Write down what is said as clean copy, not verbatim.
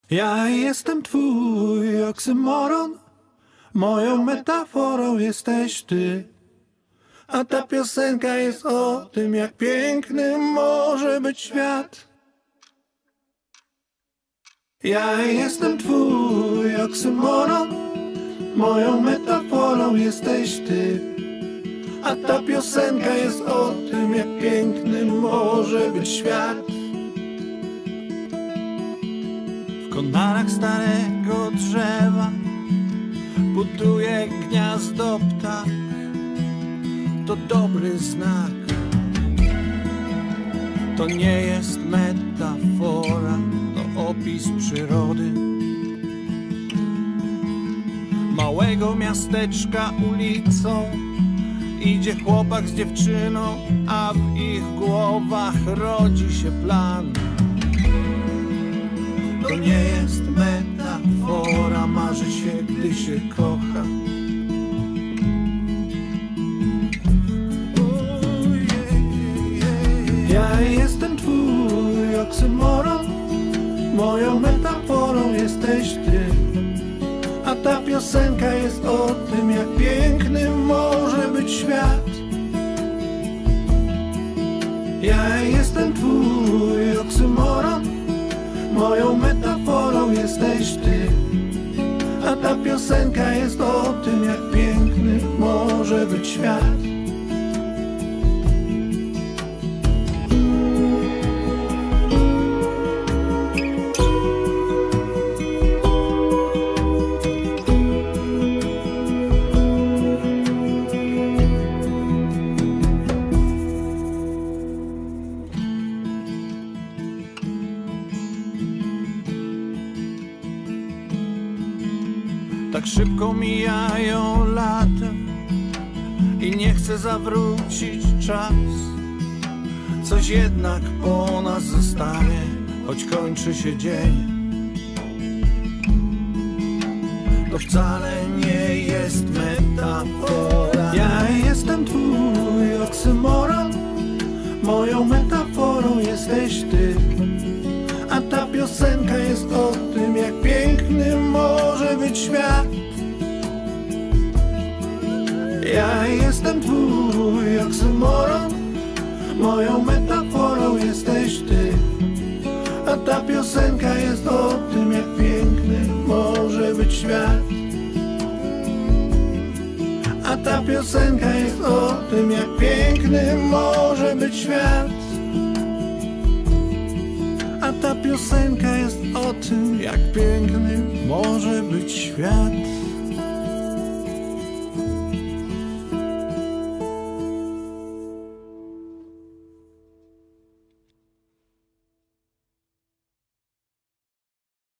Ja jestem twój oksymoron, moją metaforą jesteś ty. A ta piosenka jest o tym, jak piękny może być świat. Ja jestem twój oksymoron, moją metaforą jesteś ty. A ta piosenka jest o tym, jak piękny może być świat. W konarach starego drzewa buduje gniazdo ptak. To dobry znak. To nie jest metafora, to opis przyrody. Małego miasteczka ulicą idzie chłopak z dziewczyną, a w ich głowach rodzi się plan. To nie jest metafora, marzy się, gdy się kocha. Ja jestem twój oksymoron, moją metaforą jesteś ty. A ta piosenka jest o tym, jak piękny może być świat. Ja jestem twój oksymoron, moją metaforą jesteś ty. A ta piosenka jest o tym, jak piękny może być świat. Tak szybko mijają lata i nie chcę zawrócić czas. Coś jednak po nas zostanie, choć kończy się dzień. To wcale nie jest metafora. Ja jestem twój oksymoron, moją metaforą jesteś ty. A ta piosenka jest o tym, jak piękny może być świat. Ja jestem twój oksymoron, moją metaforą jesteś ty. A ta piosenka jest o tym, jak piękny może być świat. A ta piosenka jest o tym, jak piękny może być świat. A ta piosenka jest o tym, jak piękny może być świat.